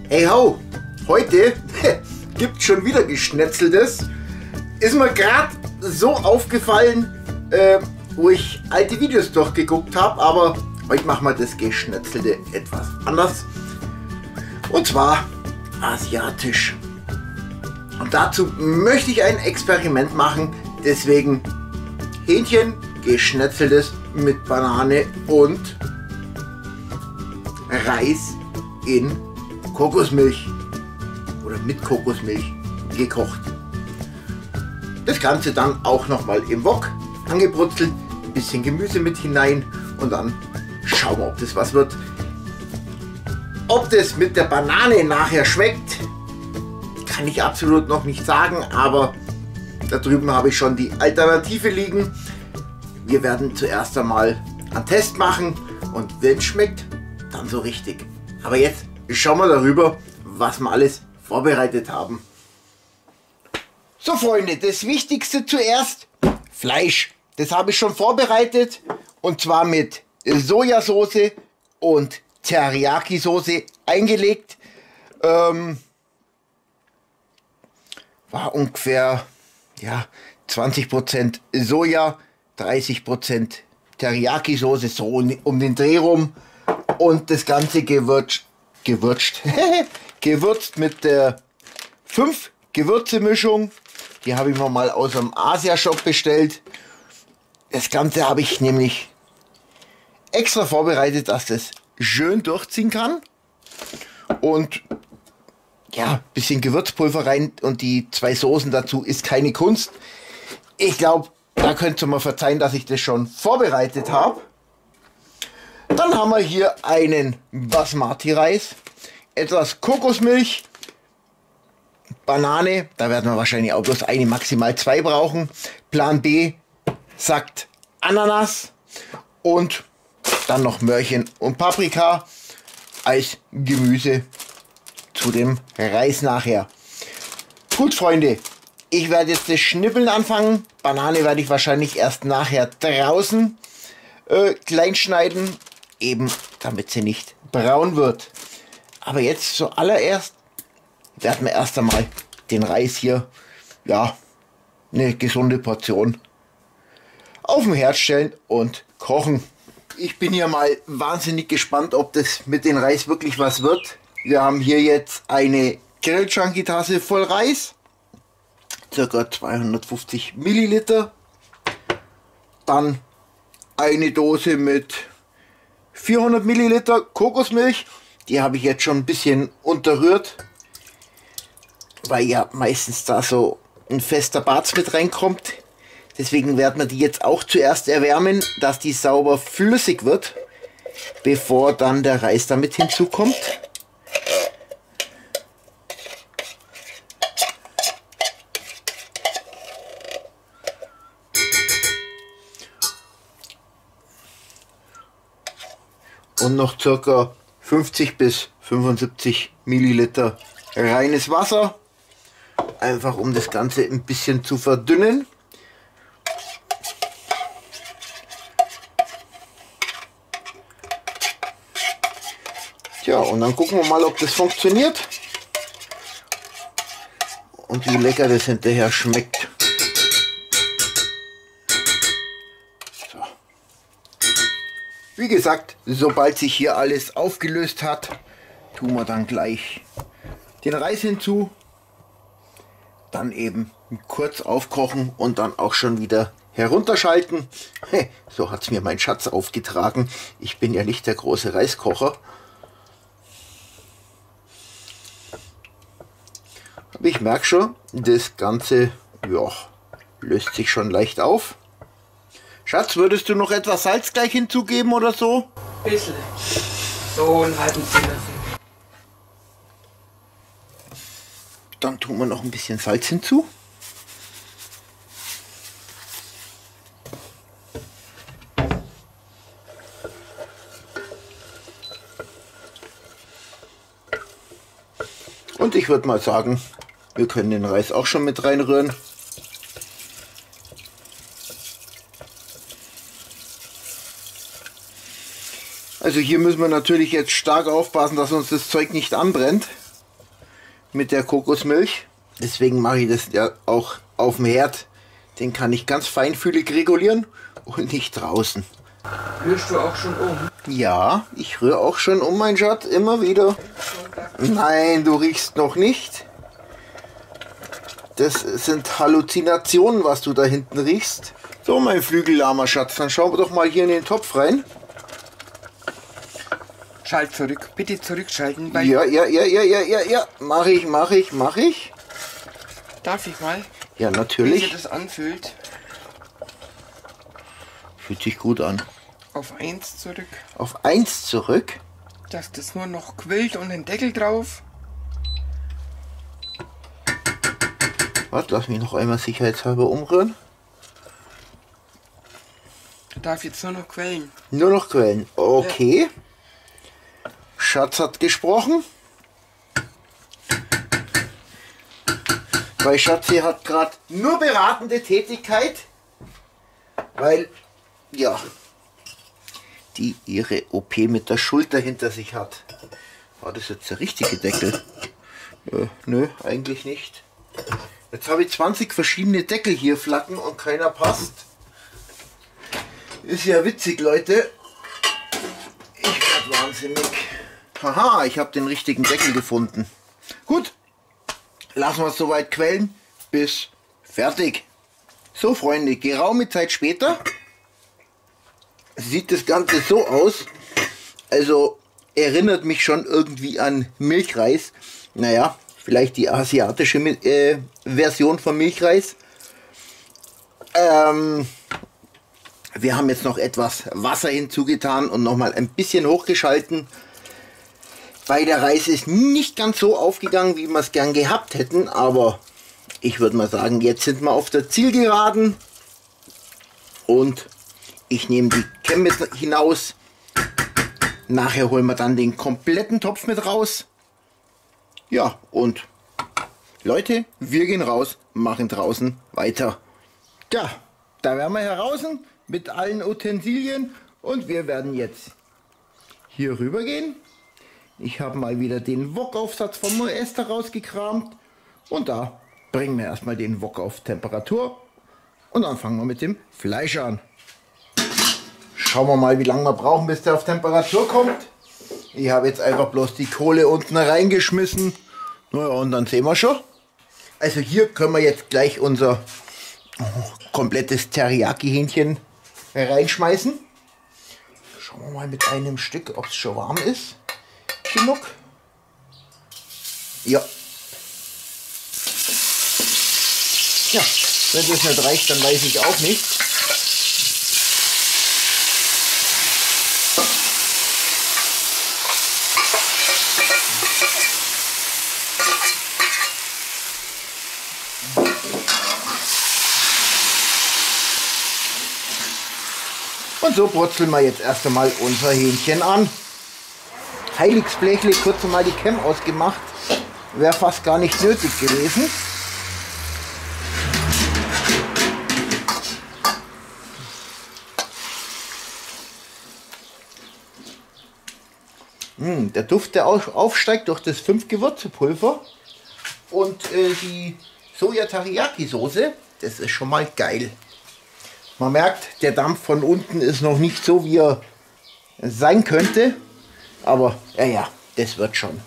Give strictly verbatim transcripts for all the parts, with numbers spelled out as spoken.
Hey ho, heute gibt es schon wieder Geschnetzeltes. Ist mir gerade so aufgefallen, äh, wo ich alte Videos durchgeguckt habe, aber heute machen wir das Geschnetzelte etwas anders. Und zwar asiatisch. Und dazu möchte ich ein Experiment machen, deswegen Hähnchen geschnetzeltes mit Banane und Reis in Kokosmilch oder mit Kokosmilch gekocht. Das Ganze dann auch nochmal im Wok angebrutzelt, ein bisschen Gemüse mit hinein und dann schauen wir, ob das was wird. Ob das mit der Banane nachher schmeckt, kann ich absolut noch nicht sagen, aber da drüben habe ich schon die Alternative liegen. Wir werden zuerst einmal einen Test machen und wenn es schmeckt, dann so richtig. Aber jetzt schauen wir darüber, was wir alles vorbereitet haben. So Freunde, das Wichtigste zuerst, Fleisch. Das habe ich schon vorbereitet und zwar mit Sojasauce und Teriyaki-Soße eingelegt. Ähm, war ungefähr ja, zwanzig Prozent Soja, dreißig Prozent Teriyaki-Soße, so um den Dreh rum. Und das Ganze gewürzt, gewürzt, gewürzt mit der fünf Gewürze-Mischung. Die habe ich mir mal aus dem Asia-Shop bestellt. Das Ganze habe ich nämlich extra vorbereitet, dass das schön durchziehen kann. Und ja, ein bisschen Gewürzpulver rein und die zwei Soßen dazu ist keine Kunst. Ich glaube, da könnt ihr mir verzeihen, dass ich das schon vorbereitet habe. Dann haben wir hier einen Basmati-Reis, etwas Kokosmilch, Banane, da werden wir wahrscheinlich auch bloß eine, maximal zwei brauchen. Plan B sagt Ananas und dann noch Möhrchen und Paprika als Gemüse zu dem Reis nachher. Gut Freunde, ich werde jetzt das Schnippeln anfangen. Banane werde ich wahrscheinlich erst nachher draußen äh, klein schneiden, eben damit sie nicht braun wird. Aber jetzt zuallererst werden wir erst einmal den Reis hier, ja, eine gesunde Portion auf den Herd stellen und kochen. Ich bin hier mal wahnsinnig gespannt, ob das mit dem Reis wirklich was wird. Wir haben hier jetzt eine Grill-Junkie-Tasse voll Reis, ca. zweihundertfünfzig Milliliter. Dann eine Dose mit vierhundert Milliliter Kokosmilch. Die habe ich jetzt schon ein bisschen unterrührt, weil ja meistens da so ein fester Barz mit reinkommt. Deswegen werden wir die jetzt auch zuerst erwärmen, dass die sauber flüssig wird, bevor dann der Reis damit hinzukommt. Und noch ca. fünfzig bis fünfundsiebzig Milliliter reines Wasser, einfach um das Ganze ein bisschen zu verdünnen. Tja, und dann gucken wir mal, ob das funktioniert und wie lecker das hinterher schmeckt. So. Wie gesagt, sobald sich hier alles aufgelöst hat, tun wir dann gleich den Reis hinzu, dann eben kurz aufkochen und dann auch schon wieder herunterschalten. So hat es mir mein Schatz aufgetragen. Ich bin ja nicht der große Reiskocher. Aber ich merke schon, das Ganze ja, löst sich schon leicht auf. Schatz, würdest du noch etwas Salz gleich hinzugeben oder so? Ein bisschen. So einen halben Teelöffel. Dann tun wir noch ein bisschen Salz hinzu. Und ich würde mal sagen, wir können den Reis auch schon mit reinrühren. Also hier müssen wir natürlich jetzt stark aufpassen, dass uns das Zeug nicht anbrennt. mit der Kokosmilch. Deswegen mache ich das ja auch auf dem Herd. Den kann ich ganz feinfühlig regulieren und nicht draußen. Rührst du auch schon um? Ja, ich rühre auch schon um, mein Schatz, immer wieder. Nein, du riechst noch nicht. Das sind Halluzinationen, was du da hinten riechst. So, mein Flügellama Schatz, dann schauen wir doch mal hier in den Topf rein. Schalt zurück. Bitte zurückschalten. Weil Ja, ja, ja, ja, ja, ja, ja. Mach ich, mach ich, mach ich. Darf ich mal? Ja, Wie natürlich. sich das anfühlt. Fühlt sich gut an. Auf eins zurück. Auf eins zurück. Dass das nur noch quillt und ein Deckel drauf. Warte, lass mich noch einmal sicherheitshalber umrühren. Darf jetzt nur noch quellen. Nur noch quellen. Okay. Schatz hat gesprochen. Weil Schatz hier hat gerade nur beratende Tätigkeit. Weil, ja, die ihre O P mit der Schulter hinter sich hat. War das jetzt der richtige Deckel? Äh, nö, eigentlich nicht. Jetzt habe ich zwanzig verschiedene Deckel hier flacken und keiner passt. Ist ja witzig, Leute. Ich werde wahnsinnig. Haha, ich habe den richtigen Deckel gefunden. Gut, lassen wir es soweit quellen. Bis fertig. So, Freunde, geraume Zeit später sieht das Ganze so aus. Also erinnert mich schon irgendwie an Milchreis. Naja, vielleicht die asiatische äh, Version von Milchreis. Ähm, wir haben jetzt noch etwas Wasser hinzugetan und nochmal ein bisschen hochgeschalten. Weil der Reis ist nicht ganz so aufgegangen, wie wir es gern gehabt hätten. Aber ich würde mal sagen, jetzt sind wir auf der Zielgeraden. Und ich nehme die Cam mit hinaus. Nachher holen wir dann den kompletten Topf mit raus. Ja, und Leute, wir gehen raus, machen draußen weiter. Ja, da werden wir heraus mit allen Utensilien und wir werden jetzt hier rüber gehen. Ich habe mal wieder den Wokaufsatz vom Moesta rausgekramt und da bringen wir erstmal den Wok auf Temperatur und dann fangen wir mit dem Fleisch an. Schauen wir mal, wie lange wir brauchen, bis der auf Temperatur kommt. Ich habe jetzt einfach bloß die Kohle unten reingeschmissen. Naja, und dann sehen wir schon. Also hier können wir jetzt gleich unser komplettes Teriyaki-Hähnchen reinschmeißen. Schauen wir mal mit einem Stück, ob es schon warm ist. Genug. Ja. Ja, wenn das nicht reicht, dann weiß ich auch nicht. Und so brutzeln wir jetzt erst einmal unser Hähnchen an. Heiligsblechle, kurz mal die Cam ausgemacht. Wäre fast gar nicht nötig gewesen. Mm, der Duft, der aufsteigt durch das fünf Gewürzepulver und äh, die Soja-Teriyaki-Soße, das ist schon mal geil. Man merkt, der Dampf von unten ist noch nicht so, wie er sein könnte. Aber, ja, ja, das wird schon.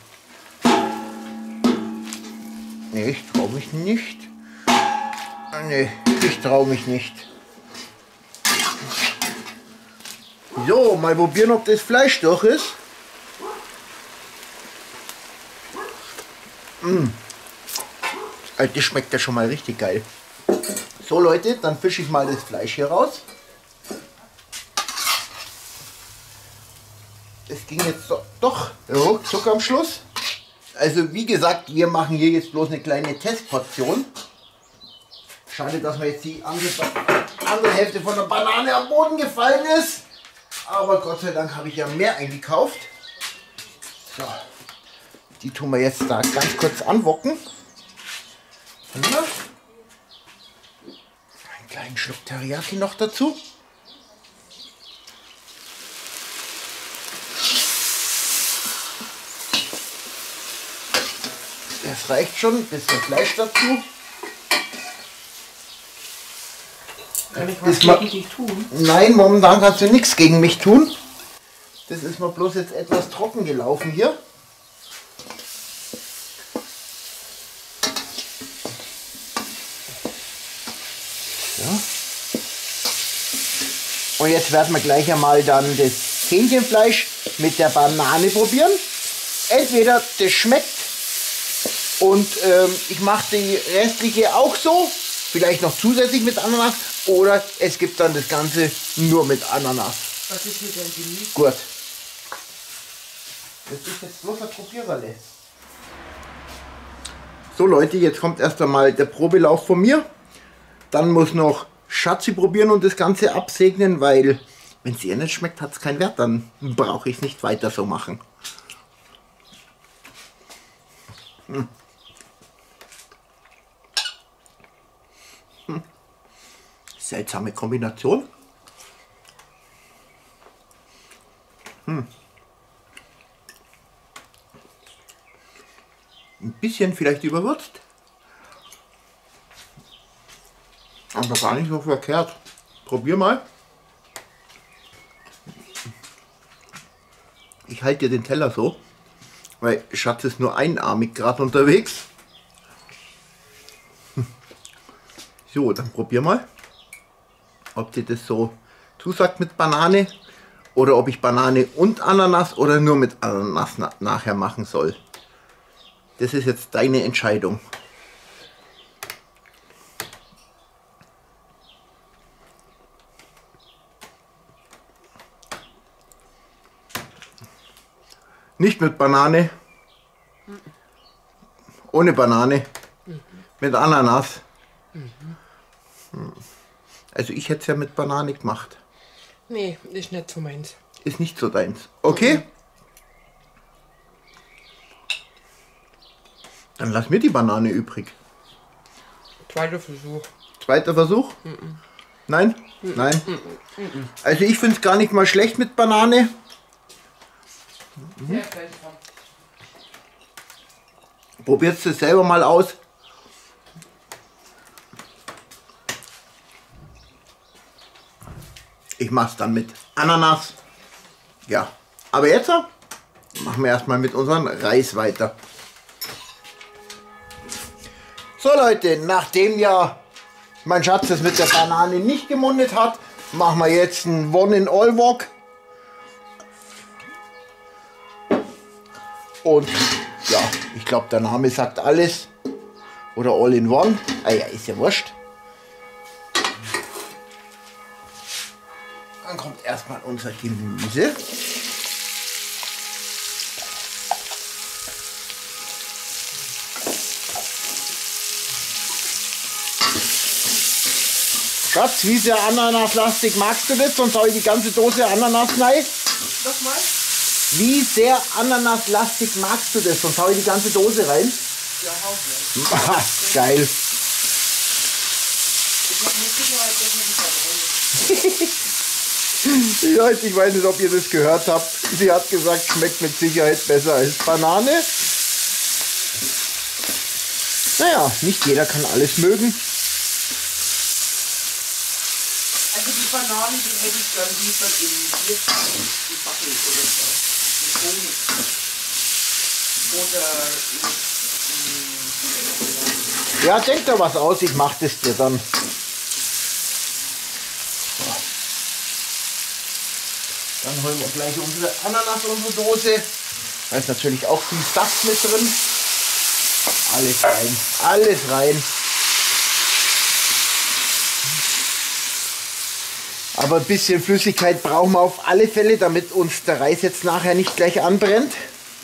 Nee, ich traue mich nicht. Nee, ich traue mich nicht. So, mal probieren, ob das Fleisch durch ist. Mmh. Also das schmeckt ja schon mal richtig geil. So Leute, dann fische ich mal das Fleisch hier raus. Es ging jetzt doch, doch ruckzuck am Schluss. Also wie gesagt, wir machen hier jetzt bloß eine kleine Testportion. Schade, dass mir jetzt die andere, andere Hälfte von der Banane am Boden gefallen ist. Aber Gott sei Dank habe ich ja mehr eingekauft. So, die tun wir jetzt da ganz kurz anwocken. Einen kleinen Schluck Teriyaki noch dazu. Das Das reicht schon. Ein bisschen Fleisch dazu. Kann ich was Ist mal- gegen dich tun? Nein, momentan kannst du nichts gegen mich tun. Das ist mir bloß jetzt etwas trocken gelaufen hier. Ja. Und jetzt werden wir gleich einmal dann das Hähnchenfleisch mit der Banane probieren. Entweder das schmeckt und ähm, ich mache die restliche auch so, vielleicht noch zusätzlich mit Ananas, oder es gibt dann das Ganze nur mit Ananas. Was ist mit deinem Gemüse? Gut. Das ist jetzt bloß ein Probiererle. So Leute, jetzt kommt erst einmal der Probelauf von mir. Dann muss noch Schatzi probieren und das Ganze absegnen, weil wenn es ihr nicht schmeckt, hat es keinen Wert. Dann brauche ich es nicht weiter so machen. Hm. Hm. Seltsame Kombination. Hm. Ein bisschen vielleicht überwürzt. Aber gar nicht so verkehrt. Probier mal. Ich halte dir den Teller so, weil Schatz ist nur einarmig gerade unterwegs. So, dann probier mal, ob dir das so zusagt mit Banane oder ob ich Banane und Ananas oder nur mit Ananas na nachher machen soll. Das ist jetzt deine Entscheidung. Nicht mit Banane, mhm. Ohne Banane, mhm. Mit Ananas. Mhm. Also ich hätte es ja mit Banane gemacht. Nee, ist nicht so meins. Ist nicht so deins. Okay? Mhm. Dann lass mir die Banane übrig. Zweiter Versuch. Zweiter Versuch? Mhm. Nein? Mhm. Nein? Mhm. Also ich finde es gar nicht mal schlecht mit Banane. Mhm. Probiert es selber mal aus. Ich mache es dann mit Ananas. Ja, aber jetzt machen wir erstmal mit unserem Reis weiter. So Leute, nachdem ja mein Schatz das mit der Banane nicht gemundet hat, machen wir jetzt einen One-in-All-Wok. Und ja, ich glaube, der Name sagt alles. Oder All in One. Ah ja, ist ja wurscht. Dann kommt erstmal unser Gemüse. Schatz, wie sehr ananaslastig magst du das? Sonst hau ich die ganze Dose Ananas rein. Nochmal? Wie sehr ananaslastig magst du das? Sonst hau ich die ganze Dose rein. Ja, hau Ah, geil. Ich hab nicht gehört, dass wir die Banane. Leute, ich weiß nicht, ob ihr das gehört habt. Sie hat gesagt, schmeckt mit Sicherheit besser als Banane. Naja, nicht jeder kann alles mögen. Also die Banane, die hätte ich dann lieber in Bierpfanne gebacken oder so. Mit Honig. Oder mit, Ja, denk da was aus, ich mach das dir dann. Dann holen wir gleich unsere Ananas, unsere Dose. Da ist natürlich auch viel Saft mit drin. Alles rein, alles rein. Aber ein bisschen Flüssigkeit brauchen wir auf alle Fälle, damit uns der Reis jetzt nachher nicht gleich anbrennt.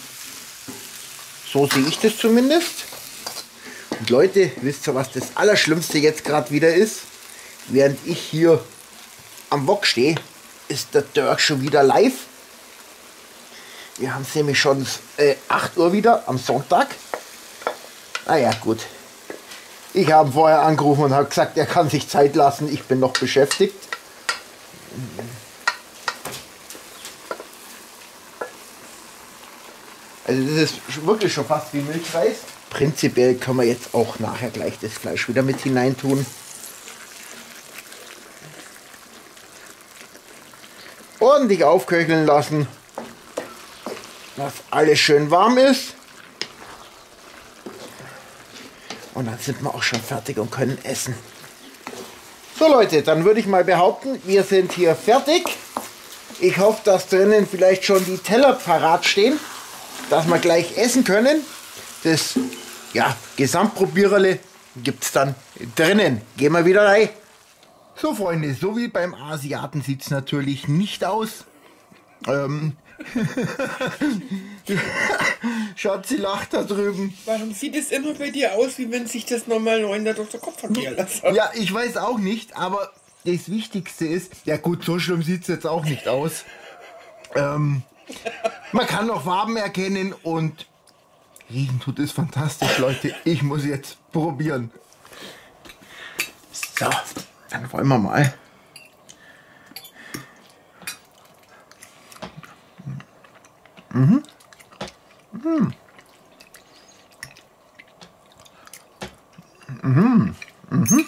So sehe ich das zumindest. Und Leute, wisst ihr, was das Allerschlimmste jetzt gerade wieder ist? Während ich hier am Wok stehe, ist der Dirk schon wieder live. Wir haben es nämlich schon äh, acht Uhr wieder am Sonntag. Naja, gut. Ich habe vorher angerufen und habe gesagt, er kann sich Zeit lassen. Ich bin noch beschäftigt. Also das ist wirklich schon fast wie Milchreis. prinzipiell können wir jetzt auch nachher gleich das Fleisch wieder mit hineintun. Ordentlich aufköcheln lassen, dass alles schön warm ist. Und dann sind wir auch schon fertig und können essen. So Leute, dann würde ich mal behaupten, wir sind hier fertig. Ich hoffe, dass drinnen vielleicht schon die Teller parat stehen, dass wir gleich essen können. Das ja, Gesamtprobiererle gibt es dann drinnen. Gehen wir wieder rein. So Freunde, so wie beim Asiaten sieht es natürlich nicht aus. Ähm Schatzi lacht da drüben. Warum sieht es immer bei dir aus, wie wenn sich das normal noch durch den Kopf verkehren lässt? Ja, ich weiß auch nicht, aber das Wichtigste ist, ja gut, so schlimm sieht es jetzt auch nicht aus. Ähm, man kann noch Farben erkennen und riechen tut es fantastisch, Leute. Ich muss jetzt probieren. So, dann wollen wir mal. Mhm. Mhm. Mhm. Mhm.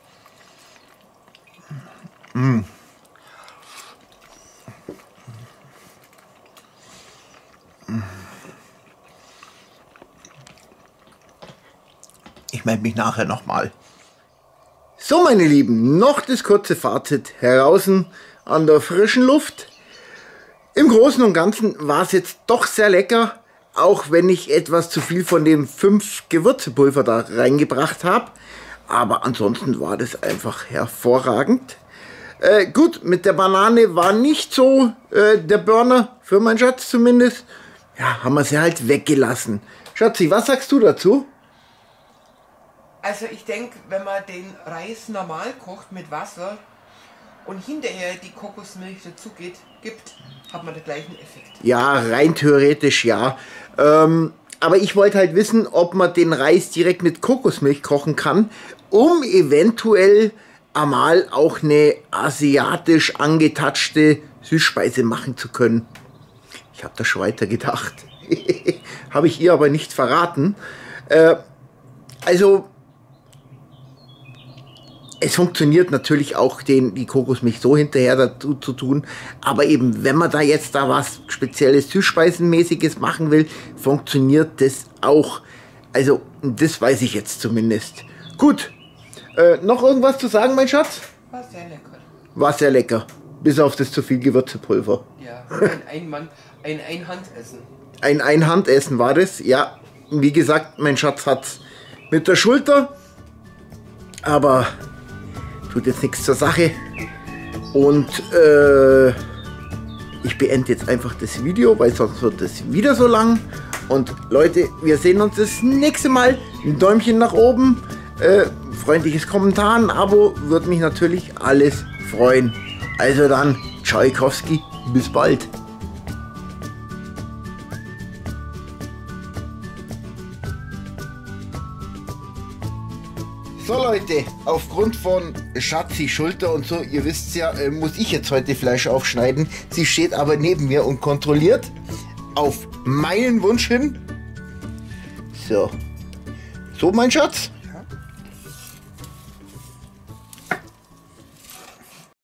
Mhm. Ich melde mich nachher nochmal. So meine Lieben, noch das kurze Fazit heraußen an der frischen Luft. Im Großen und Ganzen war es jetzt doch sehr lecker, auch wenn ich etwas zu viel von dem fünf Gewürzepulver da reingebracht habe. Aber ansonsten war das einfach hervorragend. Äh, gut, mit der Banane war nicht so äh, der Burner, für meinen Schatz zumindest. Ja, haben wir sie halt weggelassen. Schatzi, was sagst du dazu? Also ich denke, wenn man den Reis normal kocht mit Wasser und hinterher die Kokosmilch dazu geht, gibt, hat man den gleichen Effekt. Ja, rein theoretisch ja. Ähm, aber ich wollte halt wissen, ob man den Reis direkt mit Kokosmilch kochen kann, um eventuell einmal auch eine asiatisch angetatschte Süßspeise machen zu können. Ich habe da schon weiter gedacht. Habe ich ihr aber nicht verraten. Äh, also... Es funktioniert natürlich auch, den, die Kokosmilch so hinterher dazu zu tun. Aber eben, wenn man da jetzt da was spezielles Süßspeisenmäßiges machen will, funktioniert das auch. Also, das weiß ich jetzt zumindest. Gut. Äh, noch irgendwas zu sagen, mein Schatz? War sehr lecker. War sehr lecker. Bis auf das zu viel Gewürzepulver. Ja, ein Einmann, ein Einhandessen. Ein Einhandessen war das. Ja, wie gesagt, mein Schatz hat's mit der Schulter. Aber... tut jetzt nichts zur Sache. Und äh, ich beende jetzt einfach das Video, weil sonst wird es wieder so lang. Und Leute, wir sehen uns das nächste Mal. Ein Däumchen nach oben, äh, freundliches Kommentar, ein Abo, würde mich natürlich alles freuen. Also dann, Tschaikowski, bis bald. So Leute, aufgrund von Schatzi Schulter und so, ihr wisst ja, äh, muss ich jetzt heute Fleisch aufschneiden. Sie steht aber neben mir und kontrolliert auf meinen Wunsch hin. So, so mein Schatz.